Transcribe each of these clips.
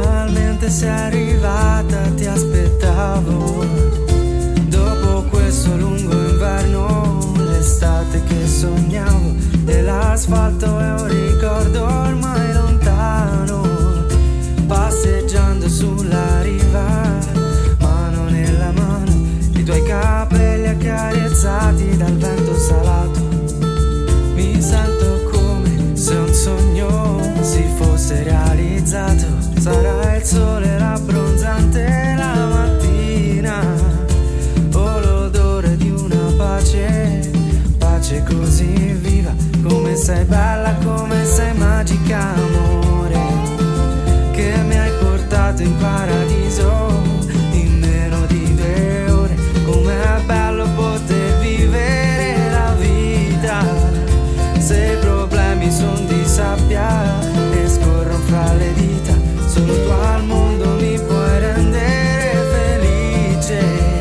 Finalmente sei arrivata, ti aspettavo. Dopo questo lungo inverno, l'estate che sognavo, e l'asfalto è un ricordo ormai lontano. Passeggiando sulla riva, mano nella mano, i tuoi capelli accarezzati dal vento salato. Mi sento come se un sogno si fosse realizzato. Sarà il sole rabbronzante la mattina, o l'odore di una pace, pace così viva. Come sei bella, come sei magica, amore, che mi hai portato in paradiso in meno di 2 ore. Com'è bello poter vivere la vita, se i problemi son di sabbia e scorrono fra le dita. Solo tu al mondo mi puoi rendere felice.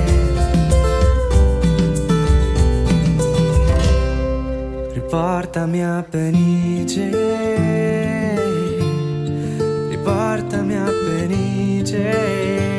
Riportami a Peniche, riportami a Peniche.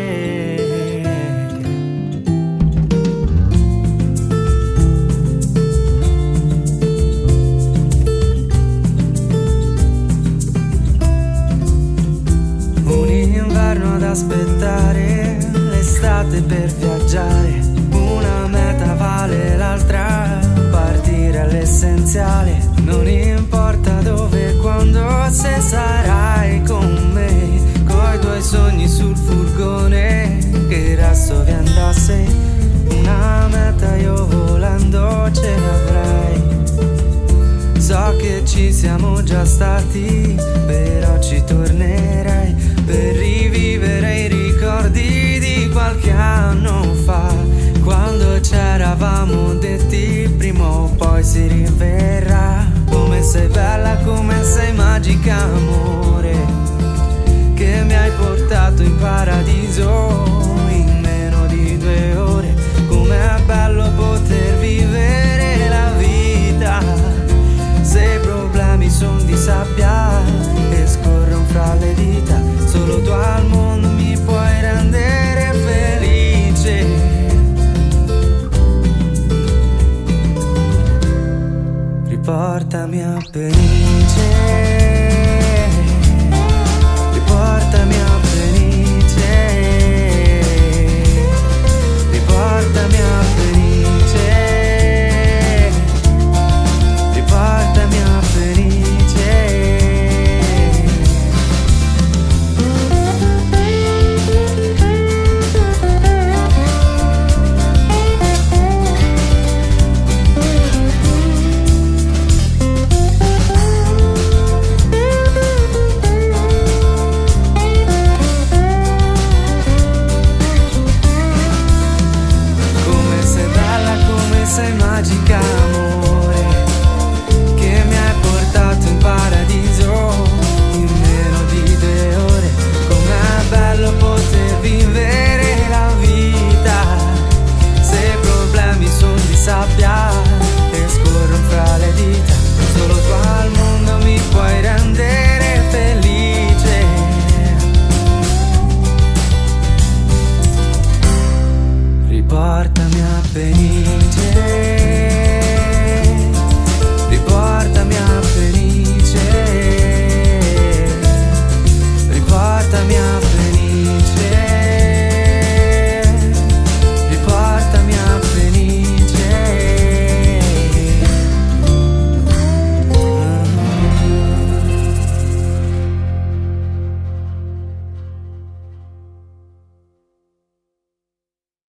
Un inverno ad aspettare, l'estate per viaggiare. Una meta vale l'altra, partire all'essenziale. Non importa dove e quando, se sarai con me, coi tuoi sogni sul furgone, che il resto vien da sé. Una meta io volendo ce l'avrai. So che ci siamo già stati, però ci tornerai per rivivere i ricordi di qualche anno fa, quando c'eravamo detti prima o poi si riverrà. Come sei bella, come sei magica, amore, che mi hai portato in paradiso